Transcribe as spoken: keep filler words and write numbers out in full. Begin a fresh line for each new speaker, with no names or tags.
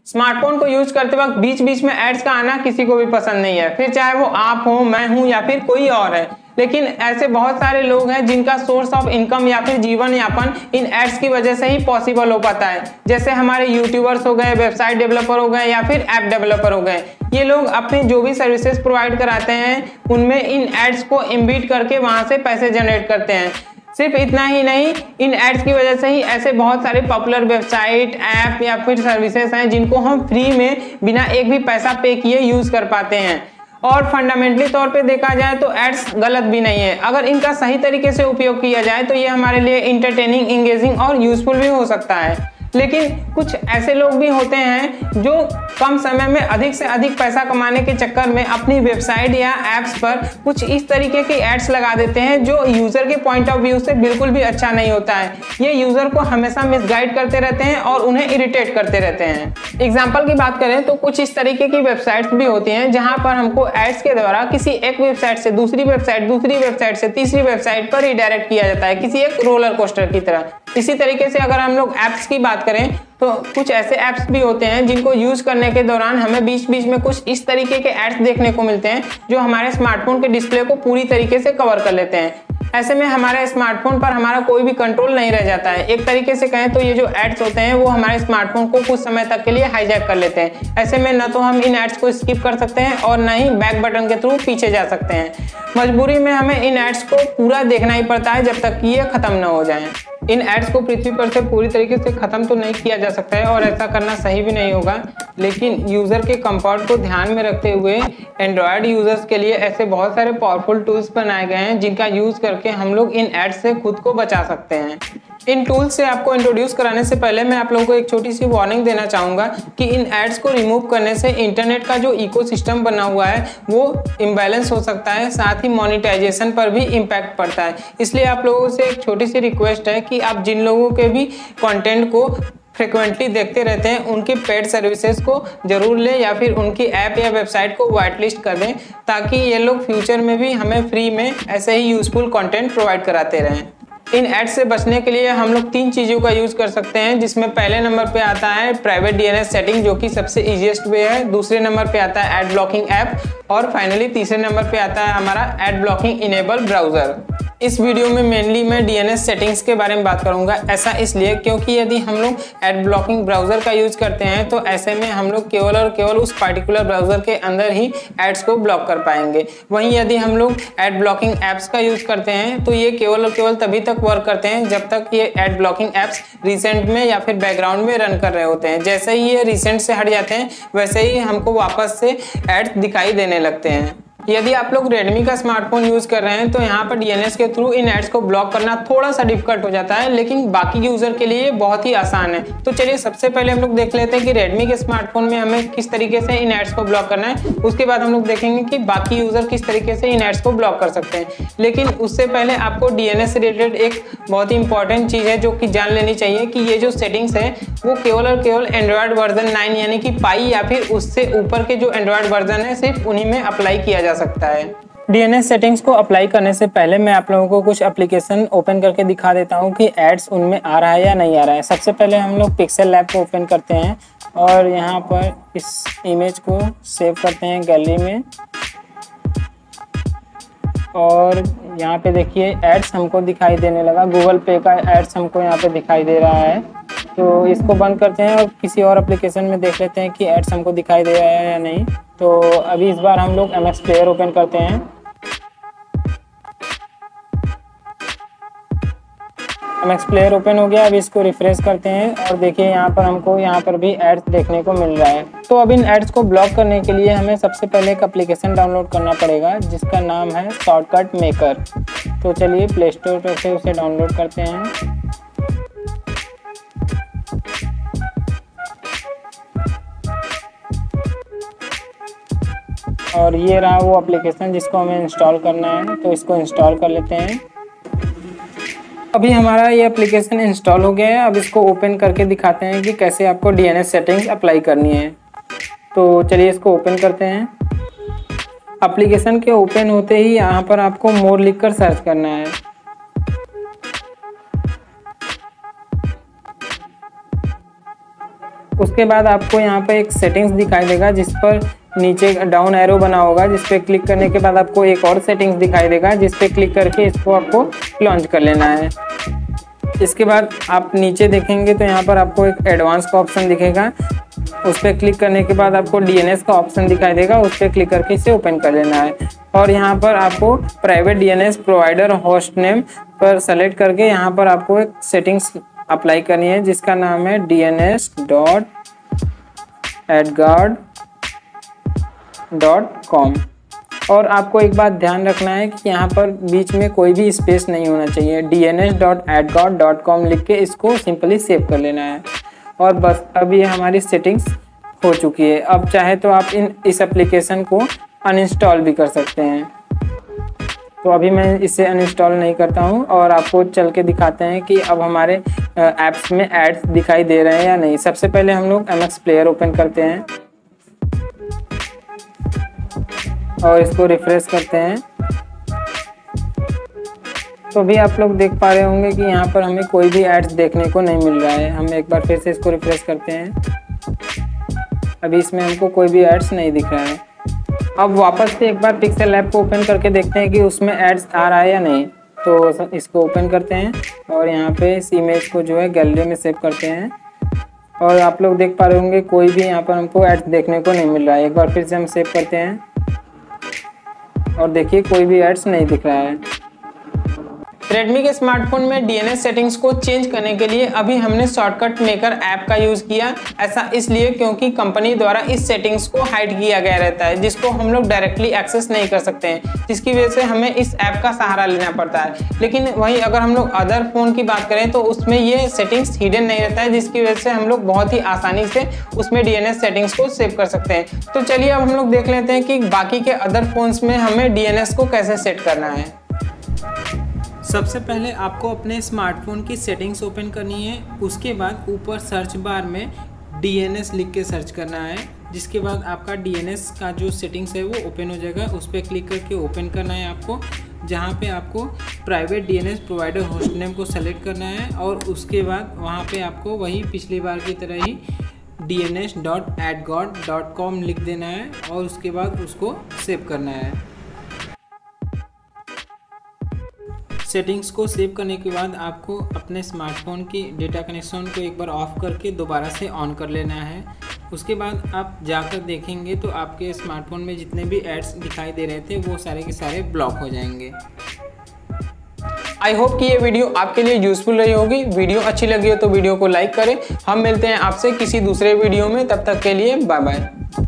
Smartphone को use करते वक्त बीच बीच में एड्स का आना किसी को भी पसंद नहीं है, फिर चाहे वो आप हो, मैं हूं या फिर कोई और है। लेकिन ऐसे बहुत सारे लोग हैं जिनका सोर्स ऑफ इनकम या फिर जीवन यापन इन एड्स की वजह से ही पॉसिबल हो पाता है। जैसे हमारे यूट्यूबर्स हो गए, वेबसाइट डेवलपर हो गए या फिर ऐप डेवलपर हो गए। ये लोग अपने जो भी सर्विसेज प्रोवाइड कराते हैं उनमें इन एड्स को एम्बेड करके वहां से पैसे जनरेट करते हैं। सिर्फ इतना ही नहीं, इन एड्स की वजह से ही ऐसे बहुत सारे पॉपुलर वेबसाइट, ऐप या फिर सर्विसेज हैं जिनको हम फ्री में बिना एक भी पैसा पे किए यूज कर पाते हैं। और फंडामेंटली तौर पे देखा जाए तो एड्स गलत भी नहीं है। अगर इनका सही तरीके से उपयोग किया जाए तो ये हमारे लिए इंटरटेनिंग, इंगेजिंग और यूजफुल भी हो सकता है। लेकिन कुछ ऐसे लोग भी होते हैं जो कम समय में अधिक से अधिक पैसा कमाने के चक्कर में अपनी वेबसाइट या एप्स पर कुछ इस तरीके के एड्स लगा देते हैं जो यूजर के पॉइंट ऑफ व्यू से बिल्कुल भी अच्छा नहीं होता है। ये यूजर को हमेशा मिसगाइड करते रहते हैं और उन्हें इरिटेट करते रहते हैं। एग्जाम्पल की बात करें तो कुछ इस तरीके की वेबसाइट्स भी होती हैं जहां पर हमको एड्स के द्वारा किसी एक वेबसाइट से दूसरी वेबसाइट, दूसरी वेबसाइट से तीसरी वेबसाइट पर रिडायरेक्ट किया जाता है, किसी एक रोलर कोस्टर की तरह। इसी तरीके से अगर हम लोग ऐप्स की बात करें तो कुछ ऐसे ऐप्स भी होते हैं जिनको यूज करने के दौरान हमें बीच बीच में कुछ इस तरीके के एड्स देखने को मिलते हैं जो हमारे स्मार्टफोन के डिस्प्ले को पूरी तरीके से कवर कर लेते हैं। ऐसे में हमारे स्मार्टफोन पर हमारा कोई भी कंट्रोल नहीं रह जाता है। एक तरीके से कहें तो ये जो एड्स होते हैं वो हमारे स्मार्टफोन को कुछ समय तक के लिए हाईजैक कर लेते हैं। ऐसे में न तो हम इन एड्स को स्किप कर सकते हैं और न ही बैक बटन के थ्रू पीछे जा सकते हैं। मजबूरी में हमें इन एड्स को पूरा देखना ही पड़ता है जब तक कि ये खत्म न हो जाए। इन एड्स को पृथ्वी पर से पूरी तरीके से खत्म तो नहीं किया जा सकता है और ऐसा करना सही भी नहीं होगा, लेकिन यूजर के कंफर्ट को ध्यान में रखते हुए एंड्रॉयड यूजर्स के लिए ऐसे बहुत सारे पावरफुल टूल्स बनाए गए हैं जिनका यूज करके हम लोग इन एड्स से खुद को बचा सकते हैं। इन टूल्स से आपको इंट्रोड्यूस कराने से पहले मैं आप लोगों को एक छोटी सी वार्निंग देना चाहूँगा कि इन एड्स को रिमूव करने से इंटरनेट का जो इकोसिस्टम बना हुआ है वो इम्बैलेंस हो सकता है, साथ ही मोनेटाइजेशन पर भी इम्पैक्ट पड़ता है। इसलिए आप लोगों से एक छोटी सी रिक्वेस्ट है कि आप जिन लोगों के भी कंटेंट को फ्रिक्वेंटली देखते रहते हैं उनकी पेड सर्विसेज को जरूर लें या फिर उनकी ऐप या वेबसाइट को वाइट लिस्ट कर दें ताकि ये लोग फ्यूचर में भी हमें फ्री में ऐसे ही यूजफुल कंटेंट प्रोवाइड कराते रहें। इन एड्स से बचने के लिए हम लोग तीन चीज़ों का यूज़ कर सकते हैं, जिसमें पहले नंबर पे आता है प्राइवेट डीएनएस सेटिंग जो कि सबसे इजीएस्ट वे है, दूसरे नंबर पे आता है एड ब्लॉकिंग ऐप और फाइनली तीसरे नंबर पे आता है हमारा एड ब्लॉकिंग इनेबल ब्राउज़र। इस वीडियो में मेनली मैं डीएनएस सेटिंग्स के बारे में बात करूंगा। ऐसा इसलिए क्योंकि यदि हम लोग एड ब्लॉकिंग ब्राउज़र का यूज़ करते हैं तो ऐसे में हम लोग केवल और केवल उस पार्टिकुलर ब्राउज़र के अंदर ही एड्स को ब्लॉक कर पाएंगे। वहीं यदि हम लोग एड ब्लॉकिंग ऐप्स का यूज़ करते हैं तो ये केवल और केवल तभी तक वर्क करते हैं जब तक ये एड ब्लॉकिंग ऐप्स रिसेंट में या फिर बैकग्राउंड में रन कर रहे होते हैं। जैसे ही ये रिसेंट से हट जाते हैं वैसे ही हमको वापस से एड्स दिखाई देने लगते हैं। यदि आप लोग रेडमी का स्मार्टफोन यूज़ कर रहे हैं तो यहाँ पर डीएनएस के थ्रू इन एड्स को ब्लॉक करना थोड़ा सा डिफिकल्ट हो जाता है, लेकिन बाकी यूज़र के लिए बहुत ही आसान है। तो चलिए सबसे पहले हम लोग देख लेते हैं कि रेडमी के स्मार्टफोन में हमें किस तरीके से इन एड्स को ब्लॉक करना है। उसके बाद हम लोग देखेंगे कि बाकी यूज़र किस तरीके से इन एड्स को ब्लॉक कर सकते हैं। लेकिन उससे पहले आपको डीएनएस से रिलेटेड एक बहुत ही इंपॉर्टेंट चीज़ है जो कि जान लेनी चाहिए कि ये जो सेटिंग्स है वो केवल और केवल एंड्रॉयड वर्जन नाइन यानी कि पाई या फिर उससे ऊपर के जो एंड्रॉयड वर्जन है सिर्फ उन्हीं में अप्लाई किया जा सकता है। डीएनएस सेटिंग्स को अप्लाई करने से पहले मैं आप लोगों को कुछ एप्लीकेशन ओपन करके दिखा देता हूं कि एड्स उनमें आ रहा है या नहीं आ रहा है। सबसे पहले हम लोग पिक्सेल लैब को ओपन करते हैं और यहां पर इस इमेज को सेव करते हैं गैलरी में और यहां पे देखिए एड्स हमको दिखाई देने लगा। गूगल पे का एड्स हमको यहां पे दिखाई दे रहा है, तो इसको बंद करते हैं और किसी और एप्लीकेशन में देख लेते हैं कि एड्स हमको दिखाई दे रहा है या नहीं। तो अभी इस बार हम लोग एम एक्स प्लेयर ओपन करते हैं। एम एक्स प्लेयर ओपन हो गया। अब इसको रिफ्रेश करते हैं और देखिए यहाँ पर हमको यहाँ पर भी एड्स देखने को मिल रहा है। तो अब इन एड्स को ब्लॉक करने के लिए हमें सबसे पहले एक एप्लीकेशन डाउनलोड करना पड़ेगा जिसका नाम है शॉर्टकट मेकर। तो चलिए प्ले स्टोर पर से उसे डाउनलोड करते हैं। और ये रहा वो एप्लीकेशन जिसको हमें इंस्टॉल करना है, तो इसको इंस्टॉल कर लेते हैं। अभी हमारा ये एप्लीकेशन इंस्टॉल हो गया है। अब इसको ओपन करके दिखाते हैं कि कैसे आपको डीएनएस सेटिंग्स अप्लाई करनी है। तो चलिए इसको ओपन करते हैं। एप्लीकेशन के ओपन होते ही यहाँ पर आपको मोर लिखकर सर्च करना है। उसके बाद आपको यहाँ पे एक सेटिंग्स दिखाई देगा जिस पर नीचे डाउन एरो बना होगा, जिस पे क्लिक करने के बाद आपको एक और सेटिंग्स दिखाई देगा जिस पे क्लिक करके इसको आपको लॉन्च कर लेना है। इसके बाद आप नीचे देखेंगे तो यहाँ पर आपको एक एडवांस का ऑप्शन दिखेगा, उस पर क्लिक करने के बाद आपको डी एन एस का ऑप्शन दिखाई देगा, उस पर क्लिक करके इसे ओपन कर लेना है। और यहाँ पर आपको private D N S provider host name पर सेलेक्ट करके यहाँ पर आपको एक सेटिंग्स अप्लाई करनी है जिसका नाम है D N S dot AdGuard dot com. और आपको एक बात ध्यान रखना है कि यहाँ पर बीच में कोई भी स्पेस नहीं होना चाहिए। D N S dot AdGuard dot com लिख के इसको सिंपली सेव कर लेना है। और बस अब ये हमारी सेटिंग्स हो चुकी है। अब चाहे तो आप इन इस एप्लीकेशन को अनइंस्टॉल भी कर सकते हैं। तो अभी मैं इसे अनइंस्टॉल नहीं करता हूँ और आपको चल के दिखाते हैं कि अब हमारे ऐप्स में एड्स दिखाई दे रहे हैं या नहीं। सबसे पहले हम लोग एम एक्स प्लेयर ओपन करते हैं और इसको रिफ्रेश करते हैं। तो भी आप लोग देख पा रहे होंगे कि यहाँ पर हमें कोई भी एड्स देखने को नहीं मिल रहा है। हम एक बार फिर से इसको रिफ्रेश करते हैं। अभी इसमें हमको कोई भी एड्स नहीं दिख रहा है। अब वापस से एक बार पिक्सेल ऐप को ओपन करके देखते हैं कि उसमें एड्स आ रहा है या नहीं। तो इसको ओपन करते हैं और यहाँ पे इस इमेज को जो है गैलरी में सेव करते हैं। और आप लोग देख पा रहे होंगे कोई भी यहाँ पर हमको एड्स देखने को नहीं मिल रहा है। एक बार फिर से हम सेव करते हैं और देखिए कोई भी एड्स नहीं दिख रहा है। Redmi के स्मार्टफोन में डी एन एस सेटिंग्स को चेंज करने के लिए अभी हमने शॉर्टकट मेकर ऐप का यूज किया। ऐसा इसलिए क्योंकि कंपनी द्वारा इस सेटिंग्स को हाइड किया गया रहता है जिसको हम लोग डायरेक्टली एक्सेस नहीं कर सकते हैं, जिसकी वजह से हमें इस ऐप का सहारा लेना पड़ता है। लेकिन वहीं अगर हम लोग अदर फोन की बात करें तो उसमें ये सेटिंग्स हिडन नहीं रहता है, जिसकी वजह से हम लोग बहुत ही आसानी से उसमें डी एन एस सेटिंग्स को सेव कर सकते हैं। तो चलिए अब हम लोग देख लेते हैं कि बाकी के अदर फोन्स में हमें डी एन एस को कैसे सेट करना है। सबसे पहले आपको अपने स्मार्टफोन की सेटिंग्स ओपन करनी है। उसके बाद ऊपर सर्च बार में डी एन एस लिख के सर्च करना है, जिसके बाद आपका डी एन एस का जो सेटिंग्स है वो ओपन हो जाएगा। उस पर क्लिक करके ओपन करना है आपको, जहाँ पे आपको private D N S provider host name को सेलेक्ट करना है। और उसके बाद वहाँ पे आपको वही पिछली बार की तरह ही D N S dot AdGuard dot com लिख देना है और उसके बाद उसको सेव करना है। सेटिंग्स को सेव करने के बाद आपको अपने स्मार्टफोन की डेटा कनेक्शन को एक बार ऑफ करके दोबारा से ऑन कर लेना है। उसके बाद आप जाकर देखेंगे तो आपके स्मार्टफोन में जितने भी एड्स दिखाई दे रहे थे वो सारे के सारे ब्लॉक हो जाएंगे। आई होप कि ये वीडियो आपके लिए यूजफुल रही होगी। वीडियो अच्छी लगी हो तो वीडियो को लाइक करें। हम मिलते हैं आपसे किसी दूसरे वीडियो में, तब तक के लिए बाय बाय।